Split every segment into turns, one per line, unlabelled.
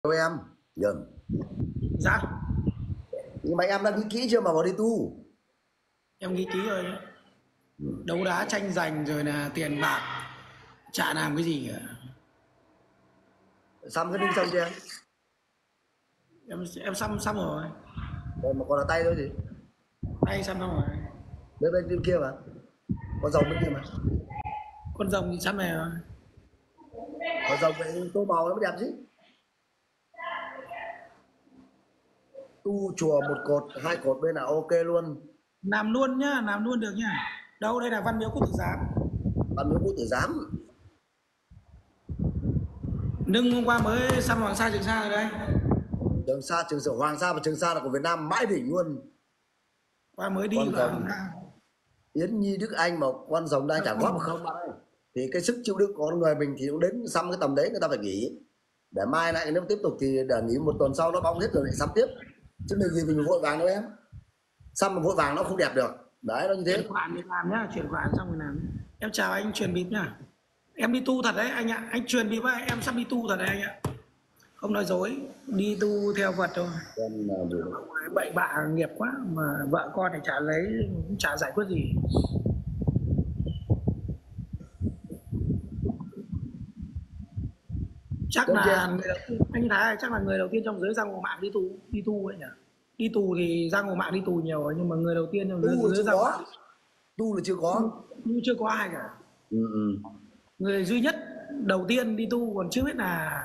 Cho em nhầm.
Dạ,
Nhưng mà em đã nghĩ kỹ chưa mà vào đi tu?
em ghi ký rồi đấy. Đấu đá tranh giành rồi là tiền bạc, chả làm cái gì cả.
Xăm cái đinh xong chưa?
Em xăm rồi,
Còn mà còn là tay thôi gì?
tay xăm xong rồi.
Bên kia mà. Con rồng bên kia mà.
Con rồng thì xăm này rồi.
Con rồng vậy tô màu nó mới đẹp chứ. Tu chùa một cột, hai cột bên là ok luôn.
Làm luôn nhá, làm luôn được nhá. Đâu đây là Văn Miếu Quốc Tử Giám.
Bạn mới có tử giám.
Nưng hôm qua mới xăm Hoàng Sa Trường Sa rồi đây.
Trường Sa, Trường Sa, Hoàng Sa và Trường Sa là của Việt Nam mãi đỉnh luôn.
Qua mới đi
Con
vào.
rồng Yến Nhi Đức Anh mà con rồng đang trả góp không bạn ơi. Thì cái sức chịu đựng của con người mình thì cũng đến xăm cái tầm đấy người ta phải nghỉ. Để mai lại nếu tiếp tục thì để nghỉ một tuần sau nó bong hết rồi lại xăm tiếp. Chứ đừng gì mình vội vàng đâu em. Xăm mà vội vàng nó không đẹp được. Đấy nó như thế.
Chuyển khoản thì làm nhá, chuyển khoản xong rồi làm. Em chào anh truyền bịp nhá. Em đi tu thật đấy anh ạ, anh truyền bịp ấy, em sắp đi tu thật đấy anh ạ. Không nói dối, đi tu theo Phật thôi.
Con là gì đấy?
Bậy bạ nghiệp quá mà vợ con thì chả lấy, cũng chả giải quyết gì. Chắc
Con kia
là người đầu tiên, anh Thái chắc là người đầu tiên trong giới giang hồ mạng đi tu ấy nhỉ. Đi tù thì giang hồ mạng đi tù nhiều rồi, nhưng mà người đầu tiên trong giới,
tu là chưa
giới giang hồ
có.
mạng
Tu là chưa có.
tu chưa có ai cả.
Ừ, ừ.
Người duy nhất đầu tiên đi tu còn chưa biết là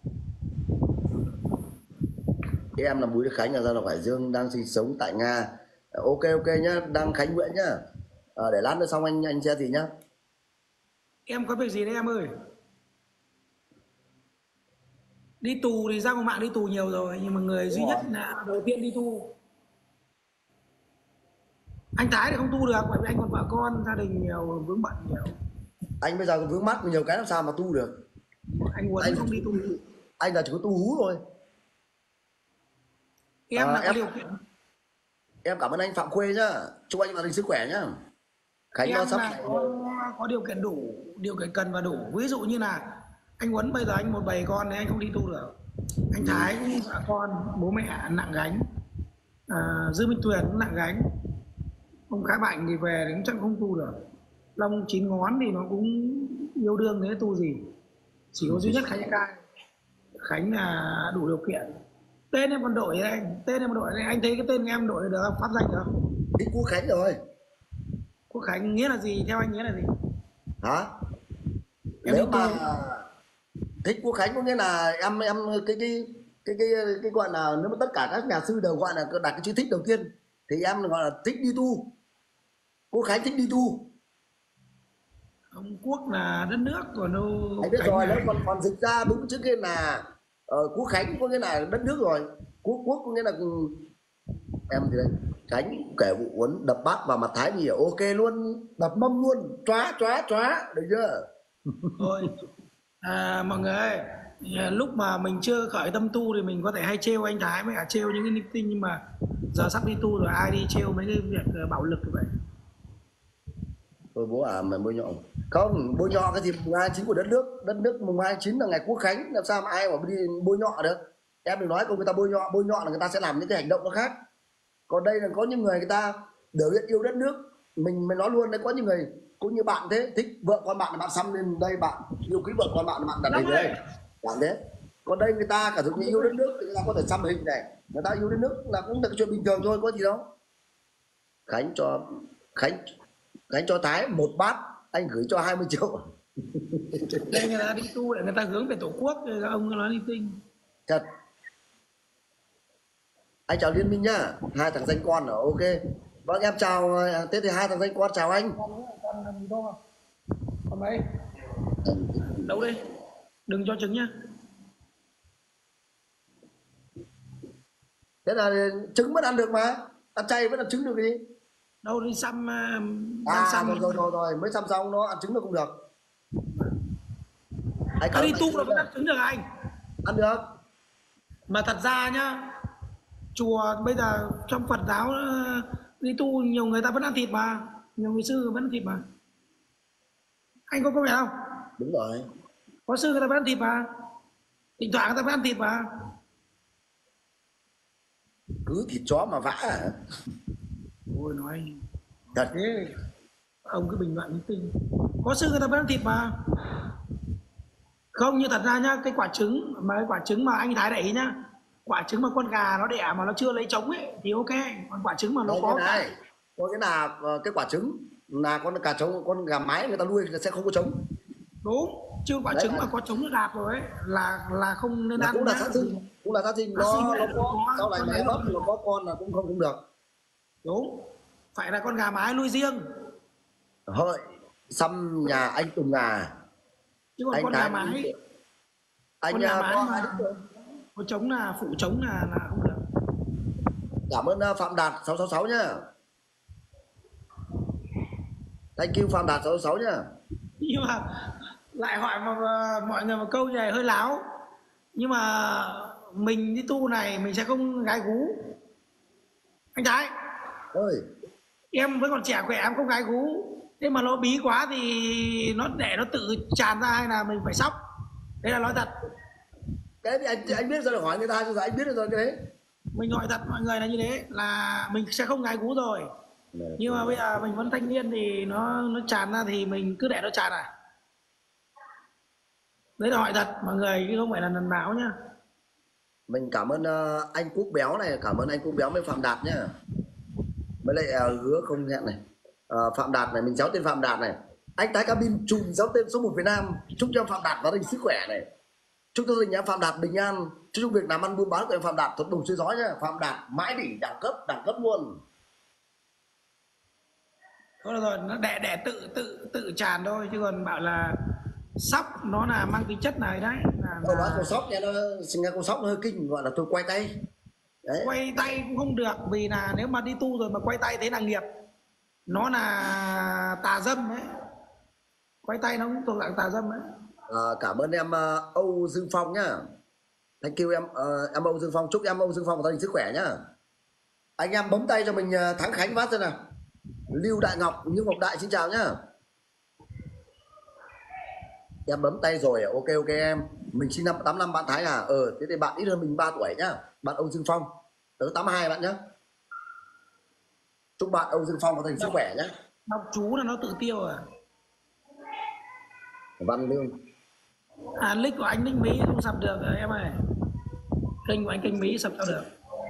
Em là Bùi Đức Khánh, là dân tộc Hải Dương, đang sinh sống tại Nga. Ok ok nhá, đang Khánh Nguyễn nhá. Để lát nữa xong anh sẽ gì nhá.
em có việc gì đấy em ơi. Đi tù thì giang hồ mạng đi tù nhiều rồi, nhưng mà người
Đúng
duy nhất
rồi.
là đầu tiên đi tu. Anh Thái thì không tu được bởi vì anh còn vợ con, gia đình nhiều, vướng bận nhiều.
Anh bây giờ còn vướng mắt nhiều cái làm sao mà tu được.
Anh Huấn
Anh
không đi tu.
anh là chỉ có tu hú thôi.
Em là có
Em
điều kiện.
em cảm ơn anh Phạm Khuê nhá. Chúc anh bạn sức khỏe nhá. Khánh nó
Em
sắp
là có điều kiện đủ, điều kiện cần và đủ. Ví dụ như là anh Huấn bây giờ anh một bầy con thì anh không đi tu được. Anh
ừ.
Thái cũng vợ con, bố mẹ nặng gánh. Dư Minh Tuyền cũng nặng gánh. Ông Khá Bảnh thì về thì cũng chắc không tu được. Long Chín Ngón thì nó cũng yêu đương thế tu gì. Chỉ có duy nhất Khánh Cai. Khánh là đủ điều kiện. Tên em còn đổi đấy anh, tên em còn đổi đấy. Anh thấy cái tên em đổi được không? Pháp danh được không?
Thích Quốc Khánh rồi.
Quốc Khánh nghĩa là gì? Theo anh nghĩa là gì?
Hả?
Em đi
Nếu
tu.
mà thích Quốc Khánh có nghĩa là em cái gọi là, nếu mà tất cả các nhà sư đều gọi là đặt cái chữ thích đầu tiên thì em gọi là thích đi tu. Quốc Khánh thích đi tu.
Ông Quốc là đất nước, còn
Anh
đâu
biết
Khánh
rồi,
là
nó còn còn dịch ra đúng chữ kia là Quốc Khánh có nghĩa là đất nước rồi. Quốc có nghĩa là em thì đây. Khánh kể vụ Uốn đập bát vào mặt Thái thì ok luôn, đập mâm luôn, chóa được chưa?
thôi. Mọi người ơi, lúc mà mình chưa khởi tâm tu thì mình có thể hay trêu anh Thái với cả trêu những cái linh tinh, nhưng mà giờ sắp đi tu rồi ai đi trêu mấy cái việc bạo lực như vậy.
Thôi bố mà bôi nhọ không, bôi nhọ cái gì mùng 2/9 của đất nước mùng 2/9 là ngày Quốc Khánh, làm sao mà ai mà đi bôi nhọ được. Em đừng nói câu người ta bôi nhọ là người ta sẽ làm những cái hành động nó khác. Còn đây là có những người ta biểu hiện yêu đất nước, mình nói luôn đấy, có những người cũng như bạn thế, thích vợ con bạn là bạn xăm lên đây, bạn yêu quý vợ con bạn là bạn đặt
Long
hình
ơi,
đây, bạn thế. Còn đây người ta cả dụng như yêu đất nước thì người ta có thể xăm hình này, người ta yêu đất nước là cũng là chuyện bình thường thôi, có gì đâu. Khánh cho Khánh Khánh cho Thái một bát, anh gửi cho 20 triệu.
đây người ta đi tu để người ta hướng về tổ quốc, rồi các ông nói linh tinh.
Thật. Anh chào Liên Minh nhá, hai thằng danh con ở ok. Vâng em chào, thế thì hai thằng danh con chào anh.
Con làm gì đâu, con mấy đâu đây, đừng cho trứng nhá.
Thế là trứng vẫn ăn được mà, ăn chay vẫn ăn trứng được gì.
Đâu đi xăm, đang xăm.
Rồi mới xăm xong nó ăn trứng nó không được. Anh
Đi
cảm
tu
ơn
là vẫn ăn trứng được anh.
ăn được.
Mà thật ra nhá, chùa bây giờ trong Phật giáo đi tu nhiều người ta vẫn ăn thịt mà, nhiều người sư vẫn ăn thịt mà. Anh có công nhận không?
Đúng rồi.
Có sư người ta vẫn ăn thịt mà, thỉnh thoảng người ta vẫn ăn thịt mà.
Cứ thịt chó mà vã à?
Ôi nói
Thật.
thế, ông cứ bình luận linh tinh. Có sư người ta vẫn ăn thịt mà. Không, như thật ra nhá, cái quả trứng mà anh Thái để ý nhá, quả trứng mà con gà nó đẻ mà nó chưa lấy trống ấy thì ok, còn quả trứng mà nó
Đây
có
cái này, có cái là cái quả trứng là con gà trống, con gà mái người ta nuôi là sẽ không có trống.
đúng, chứ quả
Đấy
trứng mà có trống nó đạp rồi ấy là không nên
là cũng
ăn
là
nhá.
sát sinh, cũng là sát sinh,
Phát sinh
nó
ấy,
có sau này
con
mà
đấy
em ấp
rồi.
nó có con là cũng không được.
Đúng, phải là con gà mái nuôi riêng,
Hợi xăm nhà anh Tùng Ngà,
chứ còn
anh Thái anh
con gà mái
có
mà
ai thích không?
có trống là phụ trống là không được.
Cảm ơn Phạm Đạt 666 nhá. Thank you Phạm Đạt 666 nhá.
Nhưng mà lại hỏi mà mọi người một câu này hơi láo, nhưng mà mình đi tu này mình sẽ không gái gú anh Thái.
Ơi,
Em vẫn còn trẻ khỏe, em không gái gú, thế mà nó bí quá thì nó để nó tự tràn ra hay là mình phải sóc, đấy là nói thật.
cái thì anh biết rồi, hỏi người ta rồi anh biết rồi cái đấy.
Mình hỏi thật mọi người là như thế, là mình sẽ không gái gú rồi, nhưng mà bây giờ mình vẫn thanh niên thì nó tràn ra thì mình cứ để nó tràn à. Đấy là hỏi thật mọi người chứ không phải là lần báo nhá.
Mình cảm ơn anh Quốc Béo này, cảm ơn anh Quốc Béo với Phạm Đạt nhá. Với lại hứa không hẹn này. Phạm Đạt này, mình giáo tên Phạm Đạt này. Anh Thái Cabin trùm giáo tên số 1 Việt Nam. Chúc cho Phạm Đạt và gia đình sức khỏe này. Chúc cho gia đình em Phạm Đạt bình an. Chúc cho việc làm ăn buôn bán của em Phạm Đạt thuận buồm xuôi gió nhá. Phạm Đạt mãi đỉnh đẳng cấp luôn.
Thôi được rồi, nó để tự tràn thôi, chứ còn bảo là sóc nó là mang tính chất này đấy
Câu nói con sóc nha, nó sinh ra con sóc nó hơi kinh, gọi là tôi quay tay. Đấy.
quay tay cũng không được, vì là nếu mà đi tu rồi mà quay tay thế là nghiệp, nó là tà dâm đấy, quay tay nó cũng thuộc dạng tà dâm đấy.
Cảm ơn em Âu Dương Phong nhá. Thank you em Âu Dương Phong, chúc em Âu Dương Phong và gia đình sức khỏe nhá. Anh em bấm tay cho mình Thắng Khánh phát xem nào. Lưu Đại Ngọc, Như Ngọc Đại xin chào nhá. Em bấm tay rồi, ok em. Mình sinh năm 85 bạn Thái à? Thế thì bạn ít hơn mình 3 tuổi nhá. Bạn Âu Dương Phong. Tớ 82 bạn nhá. Chúc bạn Âu Dương Phong có thành sức khỏe nhá.
Đọc chú là nó tự tiêu à?
Văn Lương.
Nick của anh Nick Mỹ không sập được rồi em ơi. Kênh của anh kênh Mỹ sập sao được?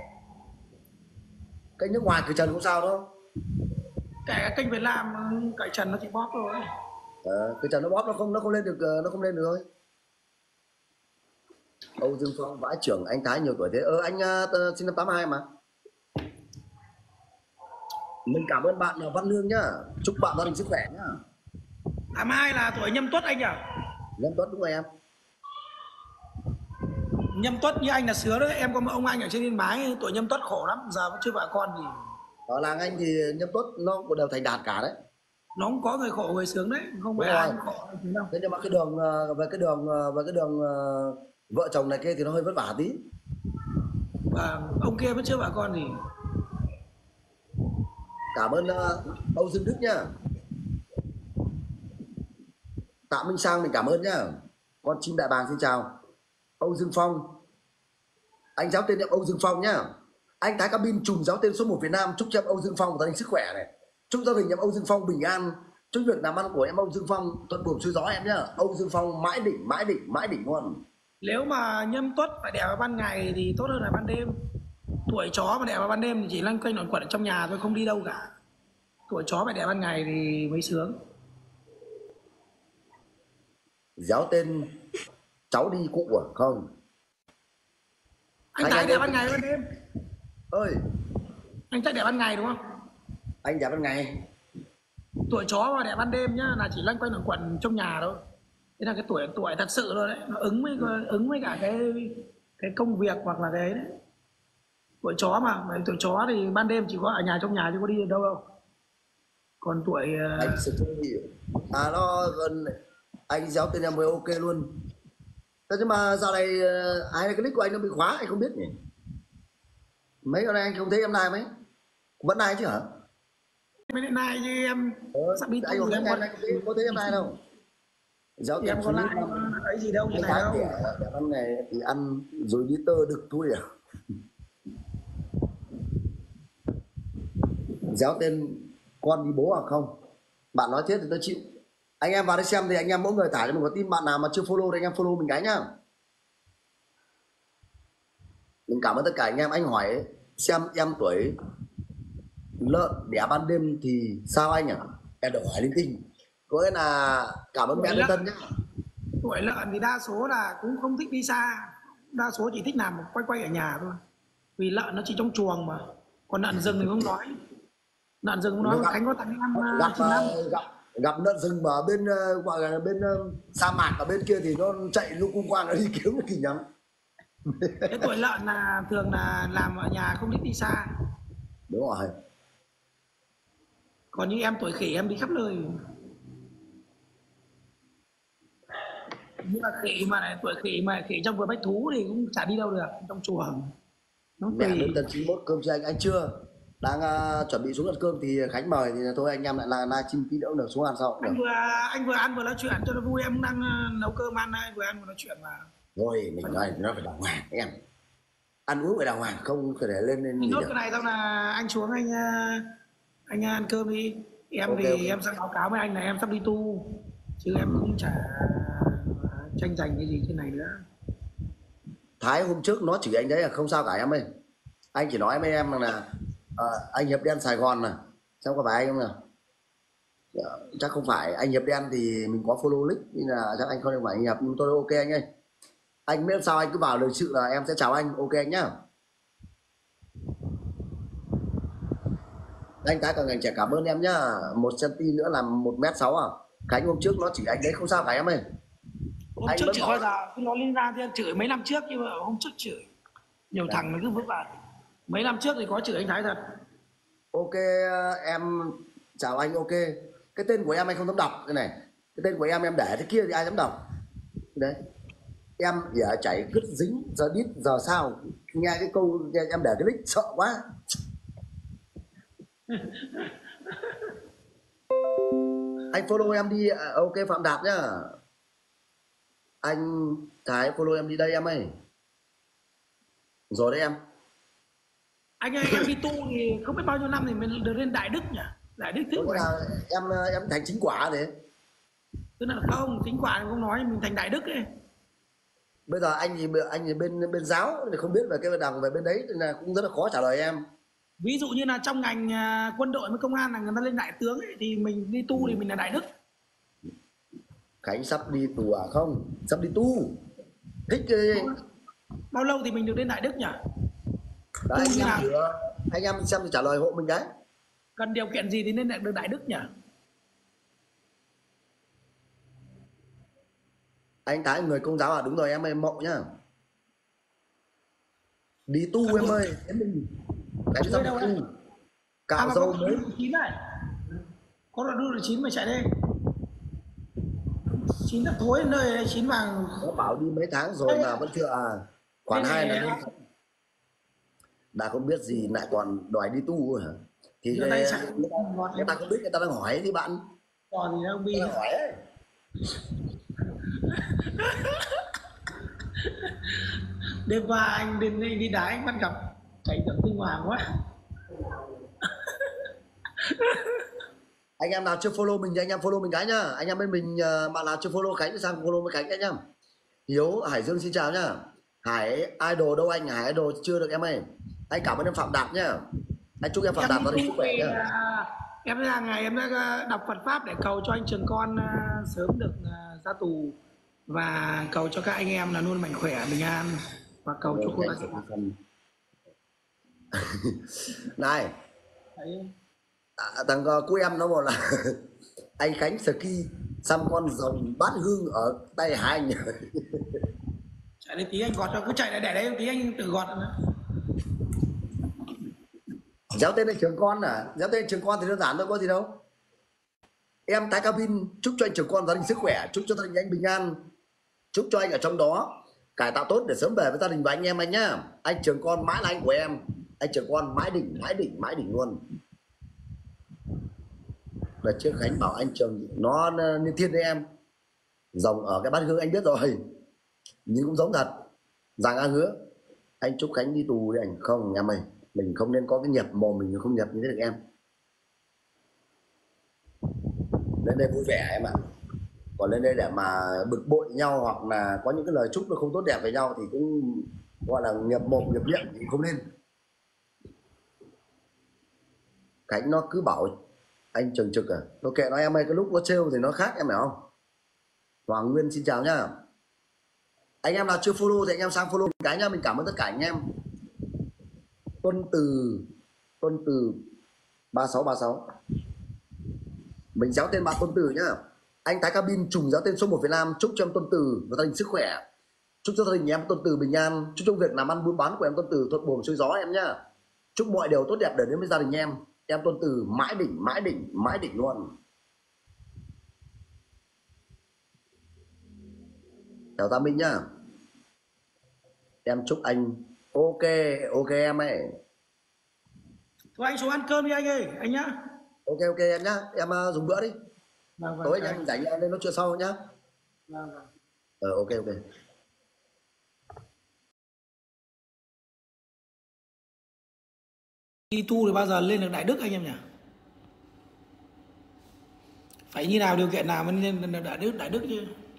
Kênh nước ngoài cởi trần không sao đâu.
Kể kênh Việt Nam cởi trần nó chỉ bóp thôi.
Cởi trần nó bóp nó không lên được, nó không lên được thôi. Âu Dương Phong vãi trưởng anh Thái nhiều tuổi thế. Anh sinh năm 82 mà. Mình cảm ơn bạn Văn Lương nhá. Chúc bạn gia đình sức khỏe nhá.
82 là tuổi Nhâm Tuất anh à?
Nhâm Tuất đúng rồi em.
Nhâm Tuất như anh là sứa đấy, em có một ông anh ở trên Yên Bái tuổi Nhâm Tuất khổ lắm, giờ vẫn chưa vợ con gì.
Ở làng anh thì Nhâm Tuất nó cũng đều thành đạt cả đấy.
Nó cũng có người khổ người sướng đấy, không phải ai cũng khổ đâu.
Thế nhưng mà cái đường về cái đường vợ chồng này kia thì nó hơi vất vả tí.
Và ông kia vẫn chưa vợ con gì.
Cảm ơn Âu Dương Đức nhá. Tạ Minh Sang mình cảm ơn nhá. Con chim đại bàng xin chào. Âu Dương Phong, anh giáo tên em Âu Dương Phong nhá. Anh Thái Cabin trùm giáo tên số 1 Việt Nam. Chúc cho em Âu Dương Phong và gia đình sức khỏe này. Chúc gia đình em Âu Dương Phong bình an. Chúc việc làm ăn của em Âu Dương Phong thuận buồm xuôi gió em nhá. Âu Dương Phong mãi đỉnh luôn.
Nếu mà Nhâm Tuất phải đẻ vào ban ngày thì tốt hơn là ban đêm. Tuổi chó mà đẻ vào ban đêm thì chỉ loanh quanh luẩn quẩn ở trong nhà thôi, không đi đâu cả. Tuổi chó phải đẻ ban ngày thì mới sướng.
Giáo tên cháu đi cụ à? Không.
Anh Thái đẻ ban ngày ban đêm.
Ơi.
Anh Thái đẻ ban ngày đúng không?
Anh đẻ ban ngày.
Tuổi chó mà đẻ ban đêm nhá là chỉ loanh quanh luẩn quẩn trong nhà thôi. Thế là cái tuổi thật sự luôn đấy, nó ứng với cả cái công việc hoặc là cái đấy. Tuổi chó mà tuổi chó thì ban đêm chỉ có ở nhà, trong nhà chứ có đi đâu đâu. Còn tuổi
anh sẽ không hiểu. Nó gần anh giáo tên em mới ok luôn. Thế nhưng mà dạo này ai cái nick của anh nó bị khóa anh không biết nhỉ? Mấy hôm nay anh không thấy em này mấy? Vẫn này chứ hả?
Bên này như em sắp đi
anh
tu
em có thấy em này đâu? Giáo
em có lại ấy gì đâu như này đâu.
Ăn này thì ăn rồi đi tơ được thôi à? déo tên con đi bố à không? Bạn nói thế thì tôi chịu. Anh em vào đây xem thì anh em mỗi người tải cho mình có tin bạn nào mà chưa follow thì anh em follow mình cái nhá. Mình cảm ơn tất cả anh em. Anh hỏi ấy, xem em tuổi lợn đẻ ban đêm thì sao anh ạ? Em được hỏi linh tinh. Có nghĩa là cảm ơn
Tuổi
mẹ Lương
lợn,
Tân nhá.
tuổi lợn thì đa số là cũng không thích đi xa, đa số chỉ thích nằm quay quay ở nhà thôi, vì lợn nó chỉ trong chuồng mà. Còn lợn rừng thì không nói, lợn rừng không nói.
Nó
Mà
gặp
Khánh có thằng em
gặp
95.
gặp gặp lợn rừng mà ở bên gọi là bên sa mạc ở bên kia thì nó chạy lúc cung quang nó đi kiếm nó kỳ nhắm.
Cái tuổi lợn là thường là làm ở nhà không thích đi xa.
Đúng rồi.
Còn như em tuổi khỉ em đi khắp nơi. Nhưng mà khỉ mà này, tuổi khỉ mà khỉ trong vườn bách thú thì cũng chả đi đâu được, trong chuồng nó
Mẹ đến
tùy.
tận 91 cơm chưa anh chưa? Đang chuẩn bị xuống ăn cơm thì Khánh mời thì thôi anh em lại là live stream tí nữa được xuống ăn sau được.
Anh vừa ăn vừa nói chuyện cho nó vui, em đang nấu cơm ăn, anh vừa ăn vừa nói chuyện mà.
Rồi mình nói nó phải đàng hoàng em. Ăn uống phải đàng hoàng không phải để lên
Anh
gì
nốt
được.
cái này xong là anh xuống anh ăn cơm đi. Em
Ok,
thì
ok.
em sẽ báo cáo với anh là em sắp đi tu, chứ em cũng chả tranh giành cái gì trên này nữa.
Thái hôm trước nó chỉ anh đấy là không sao cả em ơi. Anh chỉ nói với em rằng là anh Hiệp đen Sài Gòn nè. Xem có phải anh không nào? Chắc không phải. Anh Hiệp đen thì mình có follow link nên là chắc anh không phải anh Hiệp, nhưng tôi ok anh ơi. Anh biết sao anh cứ vào lời sự là em sẽ chào anh, ok anh nhá. Anh Thái càng ngày trẻ cảm ơn em nhá. 1 cm nữa là 1m6 à. Khánh hôm trước nó chỉ anh đấy không sao cả em ơi.
Hôm
Anh
trước
vẫn
chửi bao
bảo
giờ cứ nói lên ra thì anh chửi mấy năm trước, nhưng mà hôm trước chửi nhiều thằng nó cứ vứt vào. Mấy năm trước thì có chửi anh Thái thật.
ok em chào anh ok. Cái tên của em anh không dám đọc cái này. Cái tên của em để thế kia thì ai dám đọc. Đấy. Em ỉa chảy cứt dính giờ đít giờ sao. Nghe cái câu em để cái nick sợ quá. Anh follow em đi ok Phạm Đạt nhá. Anh Thái follow em đi đây em ơi. Rồi đấy em.
Anh ơi, em đi tu thì không biết bao nhiêu năm thì mình được lên Đại Đức nhỉ? Đại Đức thứ
Có
của
nghĩa
anh.
là em thành chính quả đấy.
Tức là không, chính quả thì không nói, mình thành Đại Đức ấy.
Bây giờ anh thì bên bên giáo thì không biết về cái đằng về bên đấy nên là cũng rất là khó trả lời em.
Ví dụ như là trong ngành quân đội với công an là người ta lên đại tướng ấy, thì mình đi tu thì mình là Đại Đức.
Khánh sắp đi tù à không? Sắp đi tu. Thích
Bao lâu thì mình được lên Đại Đức nhỉ?
đấy
Tu
anh
như
em
nào?
thử anh em xem thì trả lời hộ mình đấy.
Cần điều kiện gì thì nên được Đại Đức nhỉ?
Anh Thái người công giáo à? Đúng rồi em ơi mộng nhá. Đi tu em ơi. Thế mình Khánh sắp
Chơi
đi
đâu đấy?
tu.
À
Cạo
mà có
râu
cả
mới.
đu 9 này. Có đoạn đu 9 mà chạy đây. 9 là thối đến nơi này, 9 vàng.
Nó bảo đi mấy tháng rồi
Đây,
mà vẫn chưa à. Khoản
đây
2 là
này,
nên đã không biết gì lại còn đòi đi tu hả? Thì
rửa tay sạch ngọt
người ta không biết người ta đang hỏi thì bạn
còn gì đâu
người
bi.
ta đang hỏi ấy.
Đêm qua anh đi đá anh bắt gặp cảnh tượng kinh hoàng quá.
Anh em nào chưa follow mình thì anh em follow mình cái nhá. Anh em bên mình bạn nào chưa follow Khánh thì sang follow với Khánh cái nhá. Hiếu Hải Dương xin chào nhá. Hải Idol đâu anh? Hải Idol chưa được em ơi. Anh cảm ơn em Phạm Đạt nhá. Anh chúc em Phạm
Em
Đạt
đi
gia đình sức
tu
khỏe
thì
nhá.
em ra ngày em đã đọc Phật pháp để cầu cho anh Trường Con sớm được ra tù, và cầu cho các anh em là luôn mạnh khỏe bình an, và cầu cho cô ta sẽ
Này,
thấy.
thằng cô em nó bảo là anh Khánh ski xăm con rồng bát hương ở tay hai anh.
Chạy đây tí anh gọt cho, cứ chạy lại để đấy tí anh tự gọt nữa.
Giáo tên là Trường Con à? Giáo tên Trường Con thì đơn giản thôi có gì đâu. Em tái cabin chúc cho anh Trường Con gia đình sức khỏe, chúc cho gia đình anh bình an, chúc cho anh ở trong đó cải tạo tốt để sớm về với gia đình và anh em anh nhá. Anh Trường Con mãi là anh của em. Anh Trường Con mãi đỉnh mãi đỉnh mãi đỉnh luôn. Đợt trước Khánh bảo anh Trường nó như thiên đấy em. Rồng ở cái bát hương anh biết rồi, nhưng cũng giống thật. Rằng anh hứa anh chúc Khánh đi tù đi anh không em ơi. Mình không nên có cái nghiệp mồm mình không nhập như thế được em. lên đây vui vẻ em ạ. Còn lên đây để mà bực bội nhau hoặc là có những cái lời chúc nó không tốt đẹp với nhau thì cũng gọi là nghiệp một nghiệp miệng thì không nên. Khánh nó cứ bảo anh Trường Trực à, nó kệ nó em ơi, cái lúc nó trêu thì nó khác em hiểu không. Hoàng Nguyên xin chào nhá. Anh em nào chưa follow thì anh em sang follow cái nhá, mình cảm ơn tất cả anh em. Tuân Từ 3636, mình giáo tên bạn Tuân Từ nhá. Anh Thái Cabin trùng giáo tên số 1 Việt Nam, chúc cho em Tuân Từ và gia đình sức khỏe, chúc cho gia đình em Tuân Từ bình an, chúc trong việc làm ăn buôn bán của em Tuân Từ thuận buồm xuôi gió em nhá. Chúc mọi điều tốt đẹp đến với gia đình em Tuân Từ mãi đỉnh mãi đỉnh mãi đỉnh luôn. Chào Gia Minh nhá. Em chúc anh ok ok em ấy.
Thôi anh xuống ăn cơm đi anh ơi, anh nhá.
Ok ok em nhá, em dùng bữa đi.
Vâng,
Tối
chào
anh
anh.
em rảnh em lên nói chuyện sau nhá.
Vâng, vâng.
Ok ok.
Đi tu thì bao giờ lên được đại đức anh em nhỉ? Phải như nào, điều kiện nào mới lên được đại đức chứ?